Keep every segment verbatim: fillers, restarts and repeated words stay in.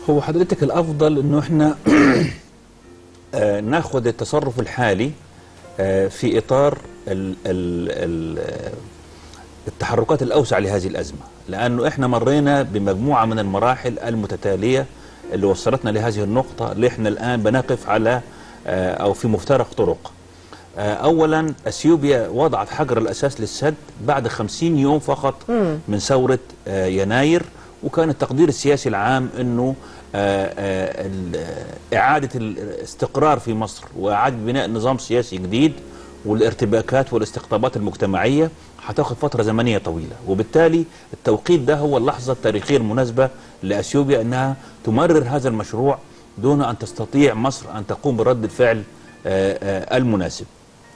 هو حضرتك الافضل انه احنا آه ناخذ التصرف الحالي آه في اطار ال ال ال التحركات الاوسع لهذه الازمه، لانه احنا مرينا بمجموعه من المراحل المتتاليه اللي وصلتنا لهذه النقطه اللي احنا الان بنقف على آه او في مفترق طرق. آه اولا اثيوبيا وضعت حجر الاساس للسد بعد خمسين يوم فقط من ثوره آه يناير، وكان التقدير السياسي العام انه آآ آآ إعادة الاستقرار في مصر وإعادة بناء نظام سياسي جديد والارتباكات والاستقطابات المجتمعية هتاخد فترة زمنية طويلة، وبالتالي التوقيت ده هو اللحظة التاريخية المناسبة لأثيوبيا أنها تمرر هذا المشروع دون أن تستطيع مصر أن تقوم برد الفعل آآ المناسب.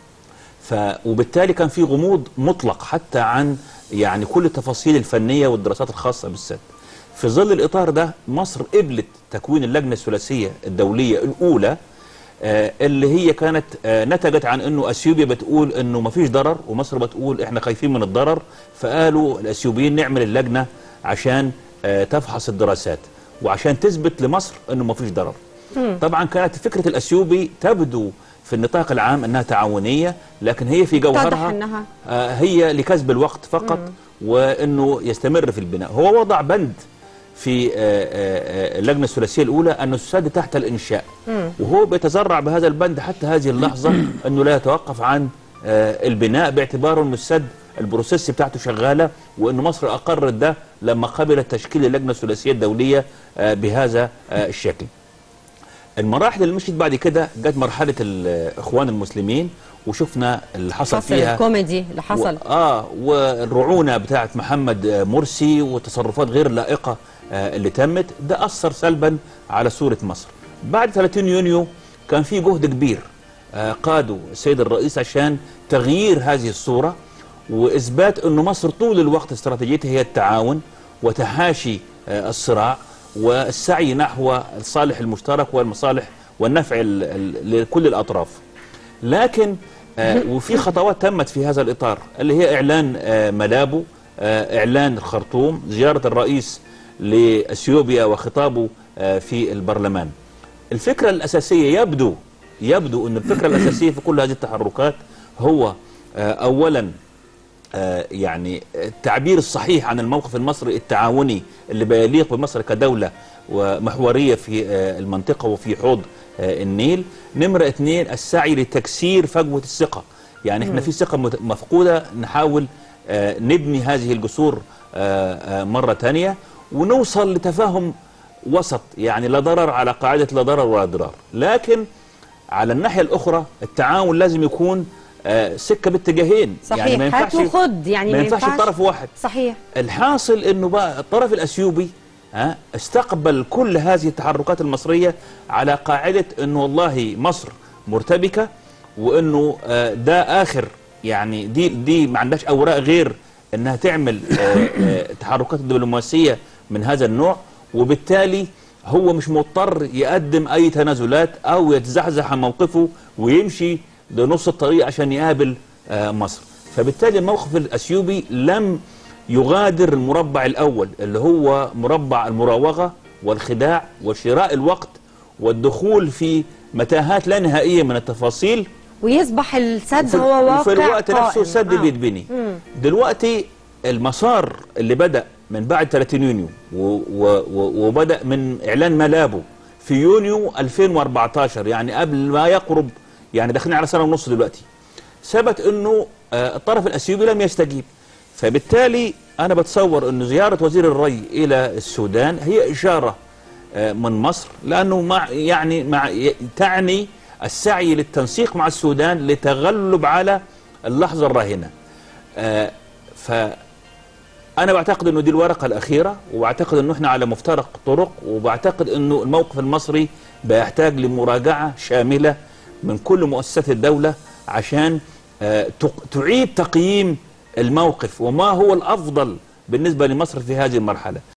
ف وبالتالي كان في غموض مطلق حتى عن يعني كل التفاصيل الفنية والدراسات الخاصة بالسد. في ظل الإطار ده مصر قبلت تكوين اللجنة الثلاثية الدولية الأولى آه اللي هي كانت آه نتجت عن أنه أثيوبيا بتقول أنه ما فيش ضرر ومصر بتقول إحنا خايفين من الضرر، فقالوا الأثيوبيين نعمل اللجنة عشان آه تفحص الدراسات وعشان تثبت لمصر أنه ما فيش ضرر. طبعا كانت فكرة الأثيوبي تبدو في النطاق العام أنها تعاونية، لكن هي في جوهرها إنها آه هي لكسب الوقت فقط مم. وأنه يستمر في البناء. هو وضع بند في اللجنة الثلاثية الأولى أن السد تحت الإنشاء، مم. وهو بيتزرع بهذا البند حتى هذه اللحظة أنه لا يتوقف عن البناء، باعتباره أن السد البروسيس بتاعته شغالة، وأن مصر أقرت ده لما قبلت تشكيل اللجنة الثلاثية الدولية بهذا الشكل. المراحل اللي مشيت بعد كده جت مرحلة الإخوان المسلمين، وشفنا اللي حصل فيها الكوميدي اللي حصل و... اه والرعونه بتاعت محمد مرسي وتصرفات غير لائقه آه اللي تمت، ده اثر سلبا على صوره مصر. بعد ثلاثين يونيو كان في جهد كبير آه قاده السيد الرئيس عشان تغيير هذه الصوره واثبات انه مصر طول الوقت استراتيجيتها هي التعاون وتحاشي آه الصراع والسعي نحو الصالح المشترك والمصالح والنفع لكل الاطراف. لكن آه وفي خطوات تمت في هذا الإطار اللي هي إعلان آه ملابو، آه إعلان الخرطوم، زيارة الرئيس لأثيوبيا وخطابه آه في البرلمان. الفكرة الأساسية يبدو يبدو أن الفكرة الأساسية في كل هذه التحركات هو آه أولا آه يعني التعبير الصحيح عن الموقف المصري التعاوني اللي بيليق بمصر كدولة ومحورية في آه المنطقة وفي حوض آه النيل. نمرة اثنين السعي لتكسير فجوة الثقة، يعني احنا في ثقة مفقودة نحاول آه نبني هذه الجسور آه آه مرة تانية ونوصل لتفاهم وسط، يعني لا ضرر على قاعدة لا ضرر ولا ضرار. لكن على الناحية الأخرى التعاون لازم يكون آه سكة باتجاهين، صحيح. يعني ما ينفعش خد يعني ما ينفعش طرف واحد. صحيح. الحاصل انه بقى الطرف الأثيوبي ها استقبل كل هذه التحركات المصرية على قاعدة انه والله مصر مرتبكة، وانه آه ده اخر يعني دي دي ما عندهاش اوراق غير انها تعمل آه آه تحركات دبلوماسية من هذا النوع، وبالتالي هو مش مضطر يقدم اي تنازلات او يتزحزح عن موقفه ويمشي لنص الطريق عشان يقابل آه مصر. فبالتالي الموقف الأثيوبي لم يغادر المربع الأول اللي هو مربع المراوغة والخداع وشراء الوقت والدخول في متاهات لا نهائية من التفاصيل، ويصبح السد هو واقع في الوقت قائم. نفسه السد آه. بيتبني. مم. دلوقتي المسار اللي بدأ من بعد ثلاثين يونيو وبدأ من إعلان ملابو في يونيو ألفين وأربعتاشر، يعني قبل ما يقرب، يعني داخلين على سنة ونص دلوقتي، ثبت أنه آه الطرف الأثيوبي لم يستجيب. فبالتالي أنا بتصور أن زيارة وزير الري إلى السودان هي إشارة من مصر، لأنه مع يعني مع تعني السعي للتنسيق مع السودان لتغلب على اللحظة الراهنة. فأنا بعتقد أنه دي الورقة الأخيرة، وبعتقد أنه إحنا على مفترق طرق، وبعتقد أنه الموقف المصري بيحتاج لمراجعة شاملة من كل مؤسسات الدولة عشان تعيد تقييم الموقف وما هو الأفضل بالنسبة لمصر في هذه المرحلة.